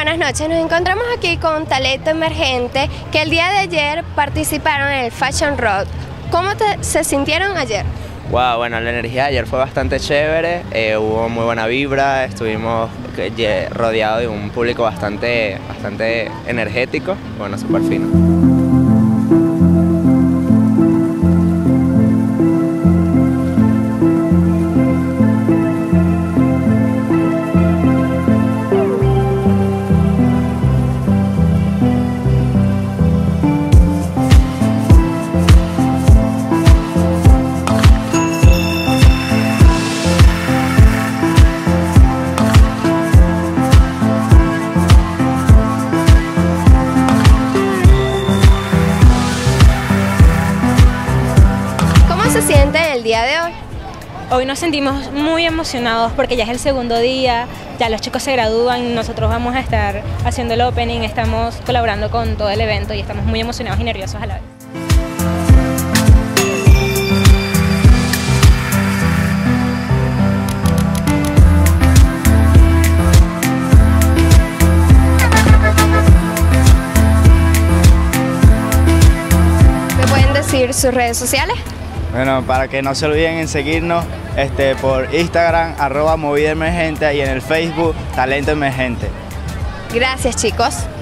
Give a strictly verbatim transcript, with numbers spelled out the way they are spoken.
Buenas noches, nos encontramos aquí con Talento Emergente que el día de ayer participaron en el Fashion Road. ¿Cómo te, se sintieron ayer? Wow, bueno, la energía de ayer fue bastante chévere, eh, hubo muy buena vibra, estuvimos rodeados de un público bastante, bastante energético, bueno, súper fino. ¿Qué se siente el día de hoy? Hoy nos sentimos muy emocionados porque ya es el segundo día, ya los chicos se gradúan, nosotros vamos a estar haciendo el opening, estamos colaborando con todo el evento y estamos muy emocionados y nerviosos a la vez. ¿Me pueden decir sus redes sociales? Bueno, para que no se olviden en seguirnos este, por Instagram, arroba Movida Emergente, y en el Facebook, Talento Emergente. Gracias, chicos.